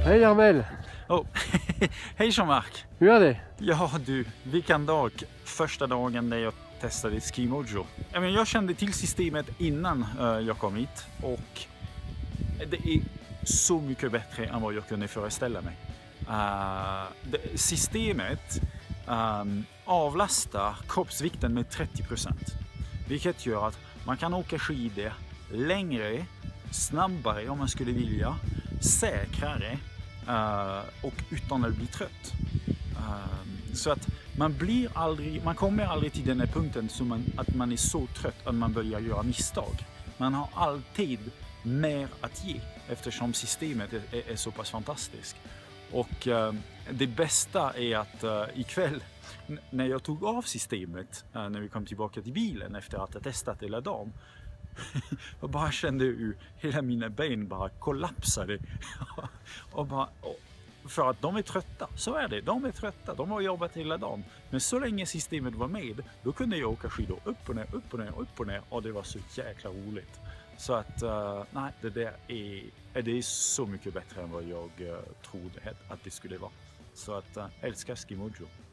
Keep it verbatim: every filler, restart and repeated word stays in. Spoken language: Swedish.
Hej Armel! Oh. Hej Jean-Marc! Hur är det? Ja du, vilken dag! Första dagen när jag testade Skimojo. Jag, menar, jag kände till systemet innan uh, jag kom hit och det är så mycket bättre än vad jag kunde föreställa mig. Uh, det, systemet um, avlastar kroppsvikten med trettio procent. Vilket gör att man kan åka skidor längre, snabbare om man skulle vilja, säkrare uh, och utan att bli trött. Uh, så att man blir aldrig, man kommer aldrig till den här punkten som man, att man är så trött att man börjar göra misstag. Man har alltid mer att ge eftersom systemet är, är, är så pass fantastiskt. Och uh, det bästa är att uh, ikväll när jag tog av systemet, uh, när vi kom tillbaka till bilen efter att ha testat hela dagen, jag bara kände hur hela mina ben bara kollapsade. och bara, och för att de är trötta, så är det, de är trötta, de har jobbat hela dagen. Men så länge systemet var med, då kunde jag åka skidor upp och ner, upp och ner, upp och ner, och det var så jäkla roligt. Så att, uh, nej, det där är, det är så mycket bättre än vad jag uh, trodde att det skulle vara. Så att, uh, älskar Skimojo.